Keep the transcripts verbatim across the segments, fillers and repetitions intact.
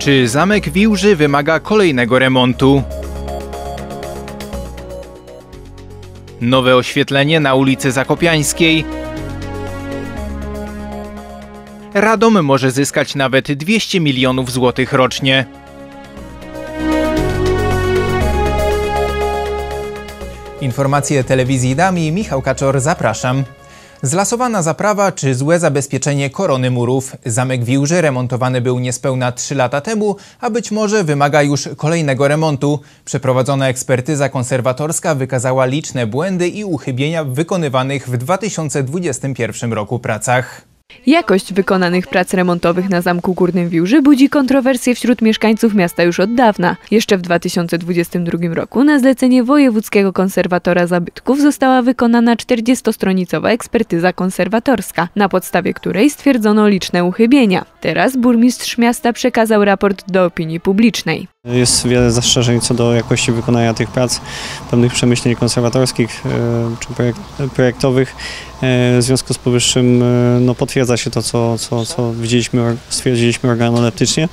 Czy zamek Wiłży wymaga kolejnego remontu? Nowe oświetlenie na ulicy Zakopiańskiej. Radom może zyskać nawet dwieście milionów złotych rocznie. Informacje telewizji Dami, Michał Kaczor, zapraszam. Zlasowana zaprawa czy złe zabezpieczenie korony murów. Zamek Wiłży remontowany był niespełna trzy lata temu, a być może wymaga już kolejnego remontu. Przeprowadzona ekspertyza konserwatorska wykazała liczne błędy i uchybienia w wykonywanych w dwa tysiące dwudziestym pierwszym roku pracach. Jakość wykonanych prac remontowych na Zamku Górnym Wiłży budzi kontrowersje wśród mieszkańców miasta już od dawna. Jeszcze w dwa tysiące dwudziestym drugim roku na zlecenie Wojewódzkiego Konserwatora Zabytków została wykonana czterdziestostronicowa ekspertyza konserwatorska, na podstawie której stwierdzono liczne uchybienia. Teraz burmistrz miasta przekazał raport do opinii publicznej. Jest wiele zastrzeżeń co do jakości wykonania tych prac, pewnych przemyśleń konserwatorskich czy projektowych. W związku z powyższym no, potwierdza się to, co, co, co widzieliśmy, stwierdziliśmy organoleptycznie.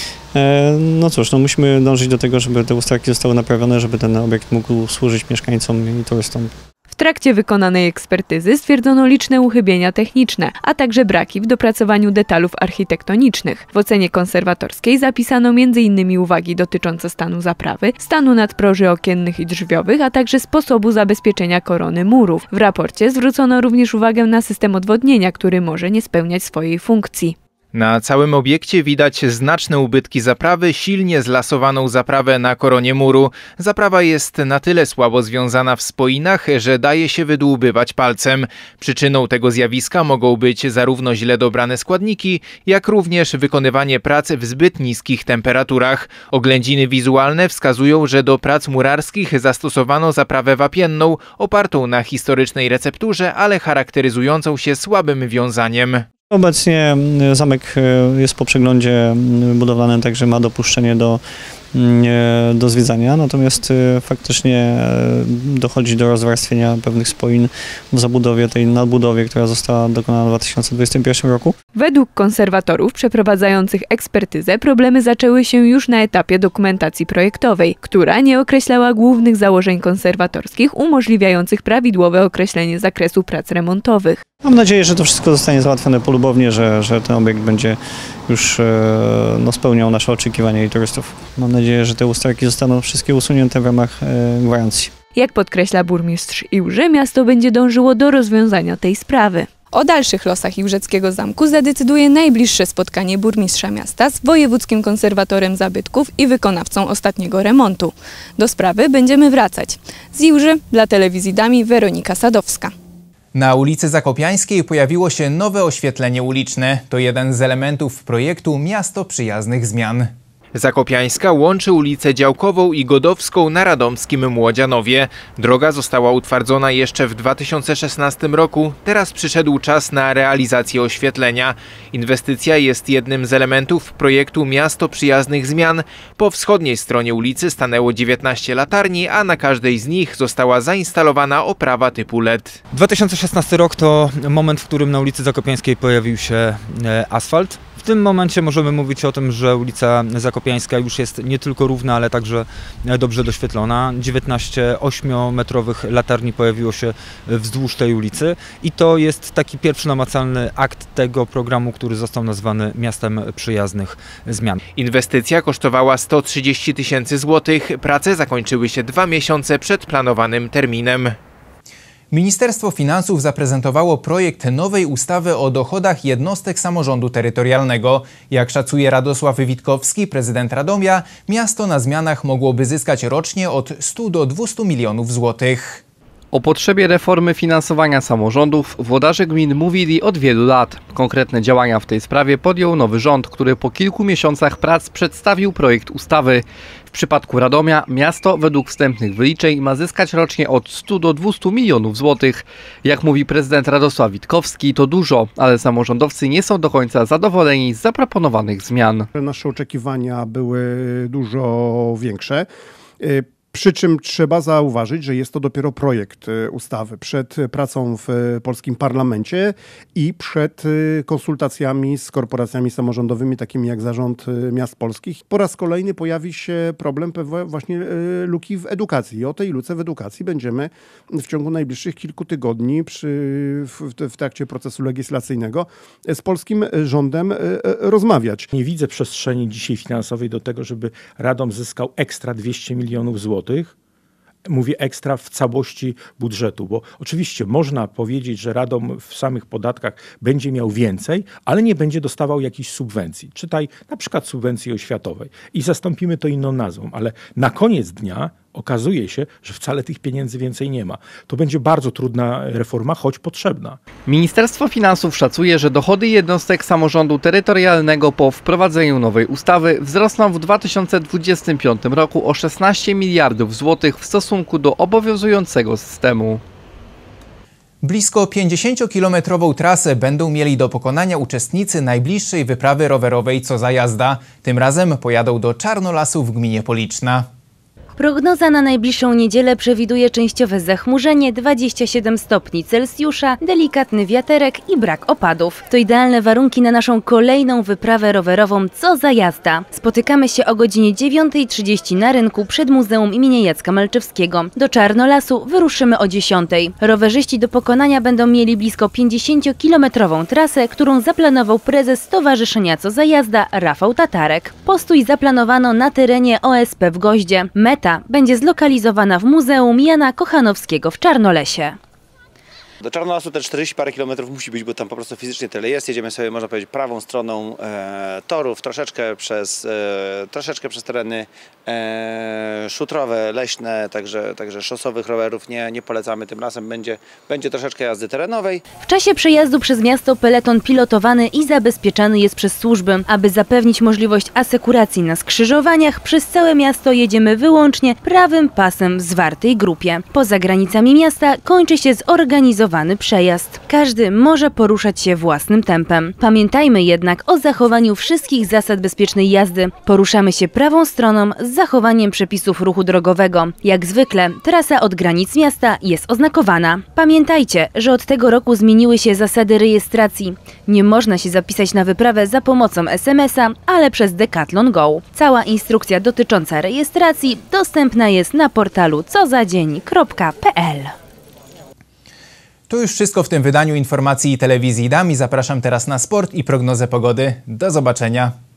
No cóż, no musimy dążyć do tego, żeby te usterki zostały naprawione, żeby ten obiekt mógł służyć mieszkańcom i turystom. W trakcie wykonanej ekspertyzy stwierdzono liczne uchybienia techniczne, a także braki w dopracowaniu detalów architektonicznych. W ocenie konserwatorskiej zapisano między innymi uwagi dotyczące stanu zaprawy, stanu nadproży okiennych i drzwiowych, a także sposobu zabezpieczenia korony murów. W raporcie zwrócono również uwagę na system odwodnienia, który może nie spełniać swojej funkcji. Na całym obiekcie widać znaczne ubytki zaprawy, silnie zlasowaną zaprawę na koronie muru. Zaprawa jest na tyle słabo związana w spoinach, że daje się wydłubywać palcem. Przyczyną tego zjawiska mogą być zarówno źle dobrane składniki, jak również wykonywanie prac w zbyt niskich temperaturach. Oględziny wizualne wskazują, że do prac murarskich zastosowano zaprawę wapienną, opartą na historycznej recepturze, ale charakteryzującą się słabym wiązaniem. Obecnie zamek jest po przeglądzie budowlanym, także ma dopuszczenie do, do zwiedzania, natomiast faktycznie dochodzi do rozwarstwienia pewnych spoin w zabudowie, tej nadbudowie, która została dokonana w dwa tysiące dwudziestym pierwszym roku. Według konserwatorów przeprowadzających ekspertyzę problemy zaczęły się już na etapie dokumentacji projektowej, która nie określała głównych założeń konserwatorskich umożliwiających prawidłowe określenie zakresu prac remontowych. Mam nadzieję, że to wszystko zostanie załatwione polubownie, że, że ten obiekt będzie już no, spełniał nasze oczekiwania i turystów. Mam nadzieję, że te usterki zostaną wszystkie usunięte w ramach e, gwarancji. Jak podkreśla burmistrz Iłży, miasto będzie dążyło do rozwiązania tej sprawy. O dalszych losach Iłżeckiego Zamku zadecyduje najbliższe spotkanie burmistrza miasta z Wojewódzkim Konserwatorem Zabytków i wykonawcą ostatniego remontu. Do sprawy będziemy wracać. Z Iłży dla telewizji Dami Weronika Sadowska. Na ulicy Zakopiańskiej pojawiło się nowe oświetlenie uliczne. To jeden z elementów projektu Miasto Przyjaznych Zmian. Zakopiańska łączy ulicę Działkową i Godowską na radomskim Młodzianowie. Droga została utwardzona jeszcze w dwa tysiące szesnastym roku. Teraz przyszedł czas na realizację oświetlenia. Inwestycja jest jednym z elementów projektu Miasto Przyjaznych Zmian. Po wschodniej stronie ulicy stanęło dziewiętnaście latarni, a na każdej z nich została zainstalowana oprawa typu L E D. dwa tysiące szesnasty rok to moment, w którym na ulicy Zakopiańskiej pojawił się asfalt. W tym momencie możemy mówić o tym, że ulica Zakopiańska już jest nie tylko równa, ale także dobrze doświetlona. dziewiętnaście ośmiometrowych latarni pojawiło się wzdłuż tej ulicy i to jest taki pierwszy namacalny akt tego programu, który został nazwany Miastem Przyjaznych Zmian. Inwestycja kosztowała sto trzydzieści tysięcy złotych. Prace zakończyły się dwa miesiące przed planowanym terminem. Ministerstwo Finansów zaprezentowało projekt nowej ustawy o dochodach jednostek samorządu terytorialnego. Jak szacuje Radosław Witkowski, prezydent Radomia, miasto na zmianach mogłoby zyskać rocznie od stu do dwustu milionów złotych. O potrzebie reformy finansowania samorządów włodarze gmin mówili od wielu lat. Konkretne działania w tej sprawie podjął nowy rząd, który po kilku miesiącach prac przedstawił projekt ustawy. W przypadku Radomia miasto według wstępnych wyliczeń ma zyskać rocznie od stu do dwustu milionów złotych. Jak mówi prezydent Radosław Witkowski, to dużo, ale samorządowcy nie są do końca zadowoleni z zaproponowanych zmian. Nasze oczekiwania były dużo większe. Przy czym trzeba zauważyć, że jest to dopiero projekt ustawy przed pracą w polskim parlamencie i przed konsultacjami z korporacjami samorządowymi, takimi jak Zarząd Miast Polskich. Po raz kolejny pojawi się problem właśnie luki w edukacji. I o tej luce w edukacji będziemy w ciągu najbliższych kilku tygodni przy, w, w trakcie procesu legislacyjnego z polskim rządem rozmawiać. Nie widzę przestrzeni dzisiaj finansowej do tego, żeby Radom zyskał ekstra dwieście milionów złotych. Mówię ekstra w całości budżetu, bo oczywiście można powiedzieć, że Radom w samych podatkach będzie miał więcej, ale nie będzie dostawał jakichś subwencji. Czytaj na przykład subwencji oświatowej i zastąpimy to inną nazwą, ale na koniec dnia okazuje się, że wcale tych pieniędzy więcej nie ma. To będzie bardzo trudna reforma, choć potrzebna. Ministerstwo Finansów szacuje, że dochody jednostek samorządu terytorialnego po wprowadzeniu nowej ustawy wzrosną w dwa tysiące dwudziestym piątym roku o szesnaście miliardów złotych w stosunku do obowiązującego systemu. Blisko pięćdziesięciokilometrową trasę będą mieli do pokonania uczestnicy najbliższej wyprawy rowerowej Co za jazda. Tym razem pojadą do Czarnolasu w gminie Policzna. Prognoza na najbliższą niedzielę przewiduje częściowe zachmurzenie, dwadzieścia siedem stopni Celsjusza, delikatny wiaterek i brak opadów. To idealne warunki na naszą kolejną wyprawę rowerową Co za jazda. Spotykamy się o godzinie dziewiątej trzydzieści na rynku przed Muzeum imienia Jacka Malczewskiego. Do Czarnolasu wyruszymy o dziesiątej. Rowerzyści do pokonania będą mieli blisko pięćdziesięciokilometrową trasę, którą zaplanował prezes Stowarzyszenia Co za jazda Rafał Tatarek. Postój zaplanowano na terenie O S P w Goździe. Meta będzie zlokalizowana w Muzeum Jana Kochanowskiego w Czarnolesie. Do Czarnolasu te czterdzieści parę kilometrów musi być, bo tam po prostu fizycznie tyle jest. Jedziemy sobie, można powiedzieć, prawą stroną e, torów, troszeczkę przez, e, troszeczkę przez tereny e, szutrowe, leśne, także, także szosowych rowerów nie, nie polecamy. Tym razem będzie, będzie troszeczkę jazdy terenowej. W czasie przejazdu przez miasto peleton pilotowany i zabezpieczany jest przez służby. Aby zapewnić możliwość asekuracji na skrzyżowaniach, przez całe miasto jedziemy wyłącznie prawym pasem w zwartej grupie. Poza granicami miasta kończy się zorganizowany przejazd. Każdy może poruszać się własnym tempem. Pamiętajmy jednak o zachowaniu wszystkich zasad bezpiecznej jazdy. Poruszamy się prawą stroną z zachowaniem przepisów ruchu drogowego. Jak zwykle trasa od granic miasta jest oznakowana. Pamiętajcie, że od tego roku zmieniły się zasady rejestracji. Nie można się zapisać na wyprawę za pomocą es em es a, ale przez Decathlon Go. Cała instrukcja dotycząca rejestracji dostępna jest na portalu co za dzień kropka pe el. To już wszystko w tym wydaniu informacji telewizji Dami. Zapraszam teraz na sport i prognozę pogody. Do zobaczenia.